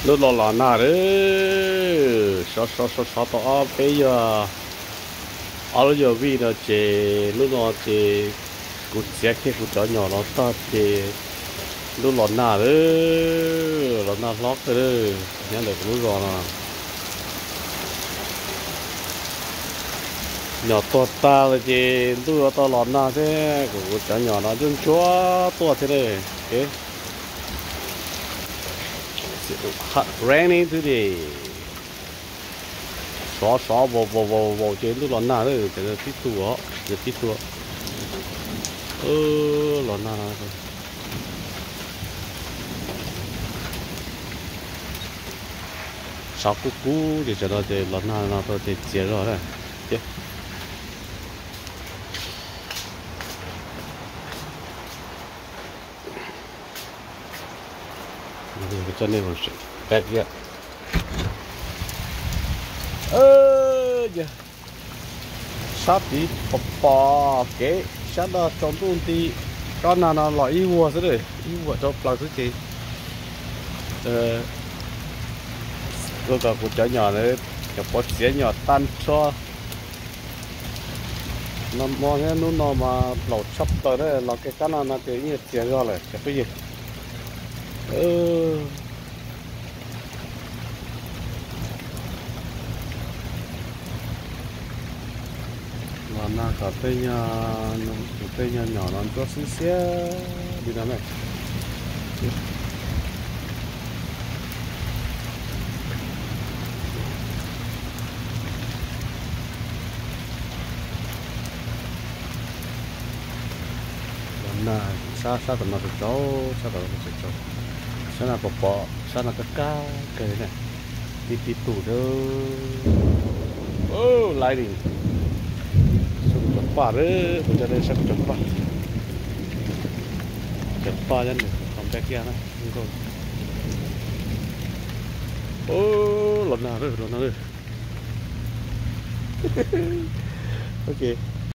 lúc lò nà đấy sao tao bây giờ ở giờ vì nó chỉ lúc nó chỉ cút xe kia cút chó nhỏ nó ta chỉ lúc lò nà đấy lò nà lót đấy nhớ được lúc rồi nè nhỏ to ta là chỉ lúc to lò nà thế cút chó nhỏ nó chân chúa to thế này okay. Hot raining today. Xóa vô trên lúc lon na đấy, cái tí tua, cái tí tua. Lon na rồi. Sáu cú thì cho nó thì lon na nó thì chết rồi đấy. Chết. Cái chân này còn bẹt vậy. Giờ sát tí bò cái sát đó trong tuần thì con nào nó loại yêu vua rồi yêu vua cho làm cái gì rồi cả cuộc chơi nhỏ này cái bớt xé nhỏ tan cho nó mong cái nó mà lẩu chắp tới đấy là cái nào nó tự nhiên xé ra lại cái gì là na cà phê nhà nhỏ nó cho xí xé đi nào này là na sa tầm nào được cháu sa tầm nào được cháu sa là bò sa là cái này tí tủ đó lại đi cepat deh, udah ada satu cepat kan, sampai kia nah, engkau. Lona deh. Oke.